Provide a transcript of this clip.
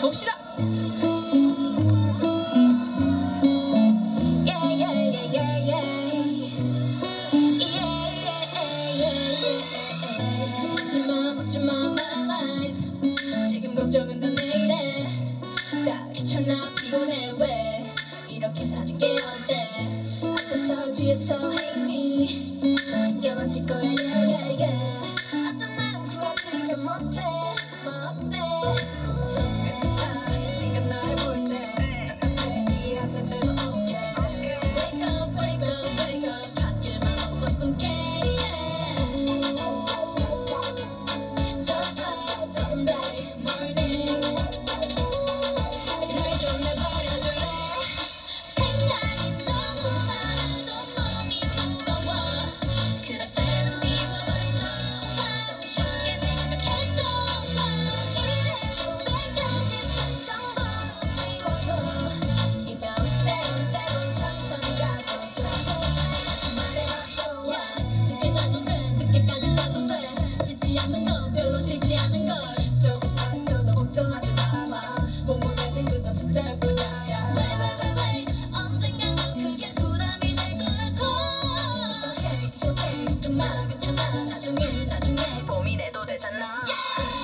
봅시다. 지금 걱정은 다 내일에 다 귀찮아 피곤해 왜 이렇게 사는 게 어때 앞에서 뒤에서 hate me 신경 안 쓸 거야 yeah yeah yeah 어쩜 난 쿨하지가 못해 뭐 어때 괜찮아 네가 날 볼 때 답답해 이해하는데도 okay wake up wake up wake up 바뀔 맘 없어 꿈깨 just like Sunday morning 날 좀 내버려둬 생각이 너무 많아도 몸이 무거워 그럴 때는 미워버렸어 쉽게 생각해서 이래도 될까 싶은 정도로 미워도 이별 때론 천천히 가도 말해봤어 늦게 자도 돼 늦게까지 자도 돼 싫지 않는 건 별로 싫지 않은 걸 조금 상처도 걱정하지 마마 몸무게는 그저 숫자일 뿐이야 왜 언젠간 더 크게 부담이 될 거라고 It's okay, it's okay 걱정 마 괜찮아 나중에 고민해도 되잖아